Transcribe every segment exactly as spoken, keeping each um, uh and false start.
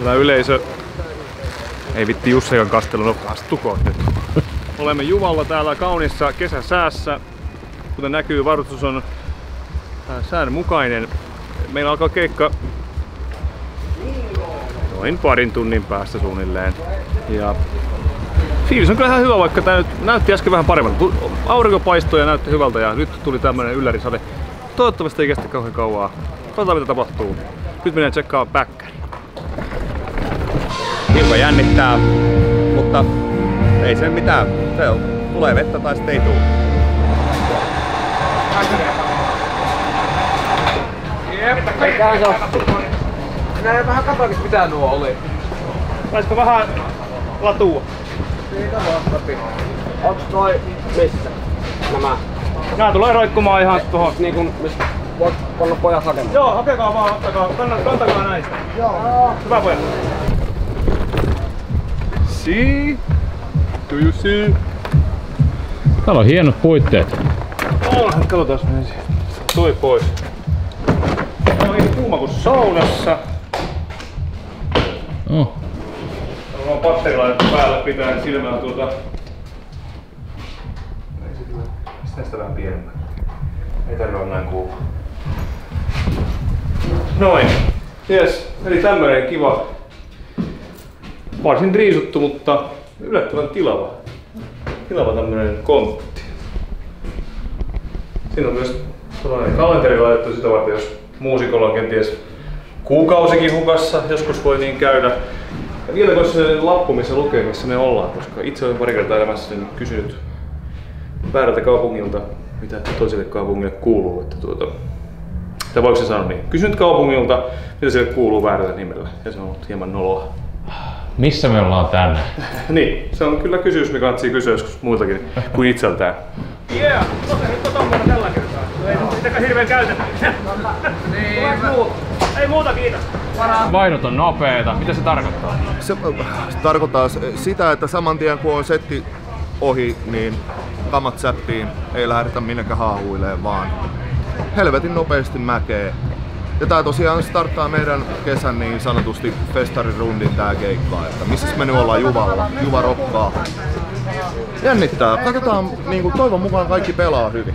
Hyvä yleisö. Ei vitti Jussekan kastelu, no astukoon nyt. Olemme Juvalla täällä kaunissa kesäsäässä. Kuten näkyy, varustus on säännönmukainen. Meillä alkaa keikka noin parin tunnin päästä suunnilleen. Ja fiilis on kyllä ihan hyvä, vaikka tää nyt näytti äsken vähän paremmalta. Aurinko paistoi ja näytti hyvältä ja nyt tuli tämmönen yllärisade. Toivottavasti ei kestä kauhean kauaa. Katsotaan mitä tapahtuu. Nyt mennään tsekkaa päkkäri. Ilma jännittää, mutta ei se mitään. Se on, tulee vettä tai sitten ei tuu. Nää vähän katoikin mitä nuo oli. Saisiko vähän latua? Siitä vaan läpi. Onks toi missä? Nämä? Nää tulee roikkumaan ihan tuohon. Niin kun mistä voit panna pojat hakemaan? Joo, hakekaa vaan, ottakaa, kantakaa näistä. Joo. Hyvä pojat. See? Do you see? Täällä on hienot puitteet. Onhan, katsotaan ensin. Toi pois. Tää on ihan kuuma kuin saunassa. Oh. Täällä on patteri laitettu päälle pitäen silmään tuota... Pistää sitä vähän pienemmän. Ei tarvitse olla näin kuuma. Noin. Jes, eli tämmönen kiva. Varsin riisuttu, mutta yllättävän tilava. Tilava tämmönen kontti. Siinä on myös tällainen kalenteri laitettu sitä varten, jos muusikolla on kenties kuukausikin hukassa, joskus voi niin käydä. Ja vielä olisi sellainen lappu, missä lukee, missä me ollaan, koska itse olen pari kertaa elämässä kysynyt väärältä kaupungilta, mitä toiselle kaupungille kuuluu. Että tuota, tai voiko se sanoa niin? Kysynyt kaupungilta, mitä sille kuuluu väärällä nimellä, ja se on ollut hieman noloa. Missä me ollaan tänään? Niin, se on kyllä kysymys, mikä kannattaa kysyä joskus muiltakin kuin itseltään. Jee, yeah, tossa nyt on tommoinen tällä kertaa. Ei sitäkään hirveen käytetty. Niin. Ei muuta, kiitos. Vainot on nopeeta. Mitä se tarkoittaa? Se tarkoittaa sitä, että saman tien kun on setti ohi, niin kamat säppiin. Ei lähdetä minnekään haahuilemaan, vaan helvetin nopeasti mäkee. Ja tää tosiaan starttaa meidän kesän niin sanotusti festarirundin tää keikka, että missä me nyt ollaan Juvalla, Juva rokkaa. Jännittää, katsotaan, niin kuin toivon mukaan kaikki pelaa hyvin.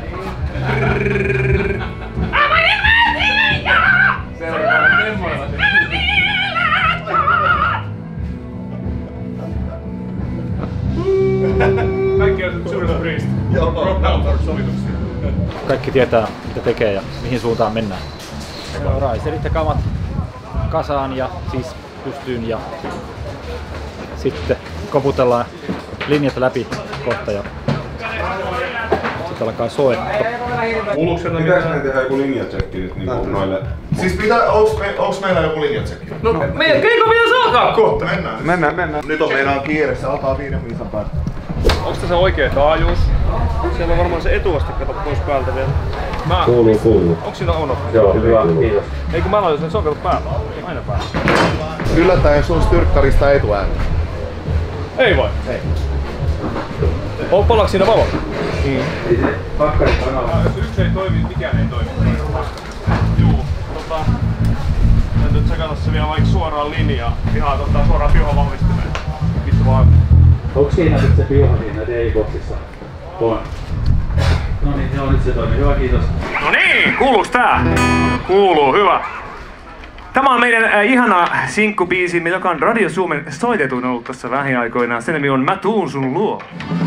Kaikki on Judas Priest. Rock down for sovituksia. Kaikki tietää mitä tekee ja mihin suuntaan mennään. Raiserit ja kamat kasaan ja siis pystyyn ja sitten koputellaan linjat läpi kohta ja sitten alkaa soittaa. Kuuluuko sieltä mitään? Pitääkö me tehdä joku linjatsekki nyt niin kuin noille? Siis pitää, onks, me, onks meillä joku linjatsekki? No meidän keikko pitäisi alkaa kohta! Mennään. Mennään, mennään. Nyt on meidän kiire, se alkaa viiden viisan päästä. Onks tässä oikea taajuus? Siellä on varmaan se etuasti, kato pois päältä vielä. Mä... Kuuluu, kuuluu. Onks siinä on? Joo, hyvä, kiitos. Ei kun mä laitan sen, se on kato päällä. Aina päällä. Yllättäen sun styrkkarista etuääni. Ei vai? Ei. On palaaks siinä valot? Niin. Jos yksi ei toimi, mikään ei toimi. Juu, tota... Täytyy tsekata se vielä vaikka suoraan linjaa. Vihaa tota suoraan piuhan valmistimeen. Vittu vaan. Onko siinä nyt se piuha siinä D I-boksissa? On. No niin, joo, nyt se toimii. Hyvä, kiitos. No niin, kuuluuks tää? Kuuluu, hyvä. Tämä on meidän äh, ihana sinkkubiisimme, joka on Radio Suomen soitetun ollut tässä lähiaikoinaan. Sen nimi on Mä tuun sun luo.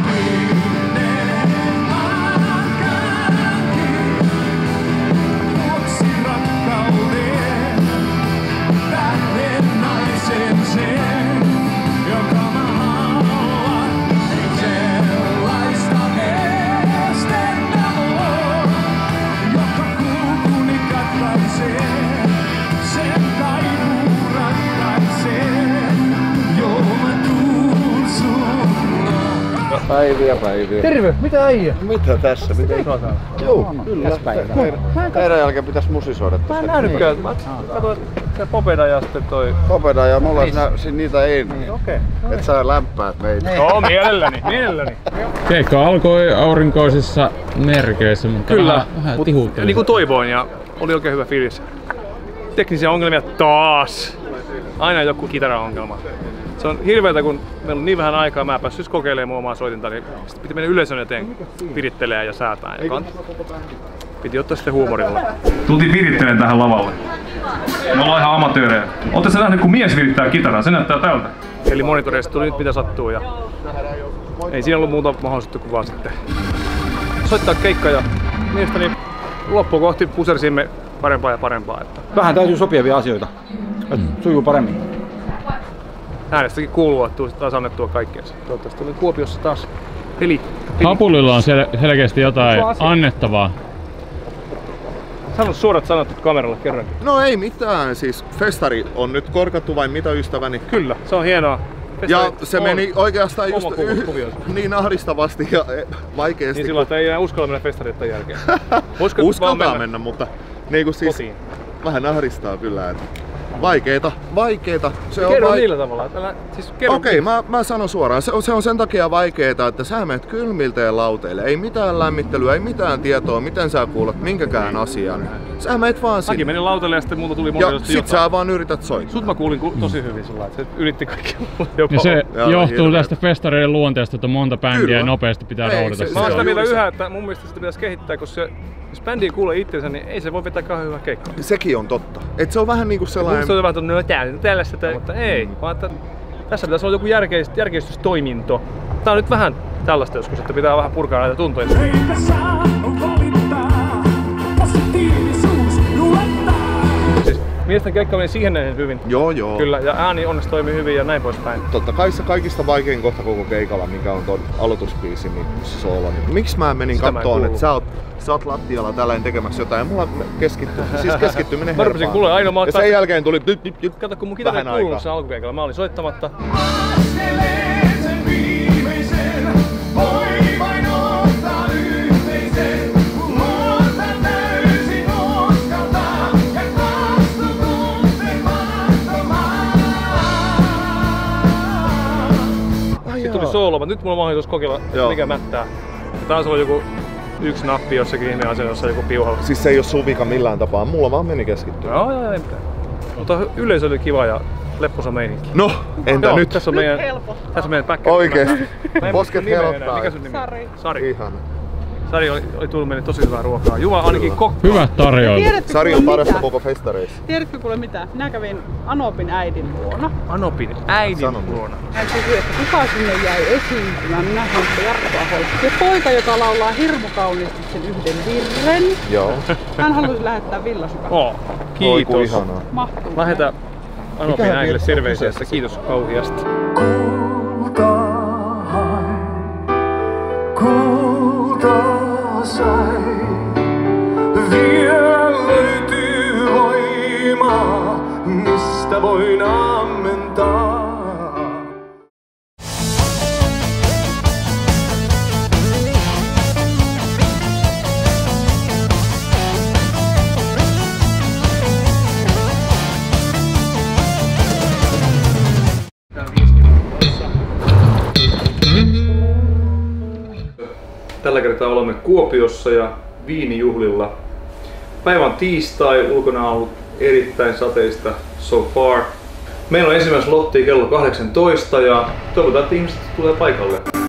Päiviä, päiviä. Terve, mitä äijä? Mitä tässä? Mitä isoa saa? Joo, kyllä. Teidän jälkeen pitäis musisoida. Mä en nähnytkään. Mä katsoin se Popeda ja sitten toi... Popeda ja mulla nä, niitä ei. Okei. Okay. Et sä lämpäät meitä. Joo, mielelläni, mielelläni. Keikka alkoi aurinkoisissa merkeissä, mutta kyllä, vähän, vähän tihuutteli. Niin kuin toivoin ja oli oikein hyvä fiilis. Teknisiä ongelmia taas. Aina joku kitaraongelma. Se on hirveetä, kun meillä on niin vähän aikaa, mä en päässyt kokeilemaan mun omaa soitinta, niin sitten piti mennä yleisön eteen virittelemään ja säätää. Ja piti ottaa sitten huumorilla. Tultiin virittelemään tähän lavalle. Me ollaan ihan amatöörejä. Ootte sä nähnyt, kun mies virittää kitaraa? Se näyttää tältä. Eli monitoreista tuli nyt mitä sattuu ja ei siinä ollut muuta mahdollisuutta kuin vaan sitten soittaa keikka ja mielestäni loppuun kohti pusersimme parempaa ja parempaa. Että Vähän täytyy sopivia asioita, että sujuu paremmin. äänestäkin kuuluu, että tuli taas annettua kaikkeensa. Toivottavasti oli Kuopiossa taas peli. peli. Hapulilla on sel selkeästi jotain annettavaa. Sano suorat sanat nyt kameralle kerrankin. No ei mitään, siis festari on nyt korkattu vai mitä ystäväni? Kyllä, se on hienoa. Ja Festari se on meni oikeastaan just homokuvioissa. niin ahdistavasti ja vaikeasti. Niin silloin, että ei enää uskalla mennä festarit tämän jälkeen. Voisiko Uskaltaa vaan mennä, mennä, mutta niinku siis kotiin? vähän ahdistaa kyllä. Että vaikeeta, vaikeeta. Se on Kerro vai... niillä tavalla. Älä, siis kerro Okei, okay, mä, mä sanon suoraan. Se on, se on sen takia vaikeeta, että sä menet kylmilteen lauteille. Ei mitään lämmittelyä, ei mitään tietoa, miten sä kuulet minkäkään asian. Sä menet vaan Mäkin sinne. menin lautalle ja sitten multa tuli Ja monesti sit jotain. sä vaan yrität soittaa. Sut mä kuulin ku- tosi hyvin sulla, että se ylitti kaikki jopa. Ja se Joo, johtuu hirveetä. tästä festareiden luonteesta, että on monta bändiä Kyllä. ja nopeasti pitää Ei, roudata. se- sitä. Mä oon sitä on mieltä juuri se. yhä, että mun mielestä sitä pitäisi kehittää, koska se, jos bändi kuulee itsensä, niin ei se voi vetää kauhean hyvää keikkaa. Sekin on totta. Et se on vähän niinku sellainen... Musta on vähän tuonne, no tää, tällaista, tää, mutta ei. Vaan että tässä pitäisi olla joku järkeist, järkeistystoiminto. Tää on nyt vähän tällaista joskus, että pitää vähän purkaa näitä tuntoja. Siis mielestäni keikka meni siihen näin hyvin. Joo, joo. Kyllä, ja ääni onneksi toimii hyvin ja näin poispäin. Totta kai se kaikista vaikein kohta koko keikalla, mikä on ton aloituspiisi, niin soolo. Niin miksi mä menin Sitä mä en kattoon, kuullut. että sä oot, sä oot lattialla tällainen tekemässä jotain ja mulla keskitty, siis keskittyminen Mä rupesin herpaan. kuulee aina, mä oon Ja taas- sen jälkeen tuli nyt, nyt, nyt, Kato, kun mun kitara ei vähän kuulunut aikaa. sen alkukeikalla, mä olin soittamatta. Sitten tuli soolo, mutta nyt mulla on mahdollisuus kokeilla, Joo. mikä mättää. Ja taas on joku yksi nappi jossakin ihmeen asia, jossa on joku piuha. Siis se ei oo sun vika millään tapaa, mulla vaan meni keskittyä. Joo, joo, ei mitään. Mutta yleisö oli kiva ja lepposa meininki. No, entä Joo, nyt? Tässä on meidän, tässä on meidän päkkäri. Oikeesti. Mä en Posket muista nimeä enää. helottaa. Mikä sun nimi? Sari. Sari. Ihana. Sari oli, oli tullut meille tosi hyvää ruokaa. Juva ainakin kokkaa. Hyvät tarjoilut. Tiedätkö Sari on kuule parasta mitä? koko festareissa. Tiedätkö kuule mitä? Minä kävin Anopin äidin luona. Anopin äidin Sano mulle. luona. Hän kysyi, että kuka sinne jäi esiintymään. Minä sanoin, että Jarkko Ahola. Se poika, joka laulaa hirmu kauniisti sen yhden virren. Joo. Hän halusi lähettää villasukan. Oh, Oi ku kiitos. ihanaa. Mahtuu. Lähetä Anopin Mikähän äidille virsi on terveisiä, kyseessä? että kiitos kauhiasti. Kultaa sai, vielä löytyy voimaa, mistä voin ammentaa. Tällä kertaa olemme Kuopiossa ja viinijuhlilla. Päivä on tiistai, ulkona on ollut erittäin sateista so far. Meillä on ensimmäinen slotti kello kahdeksantoista ja toivotaan, että ihmiset tulee paikalle.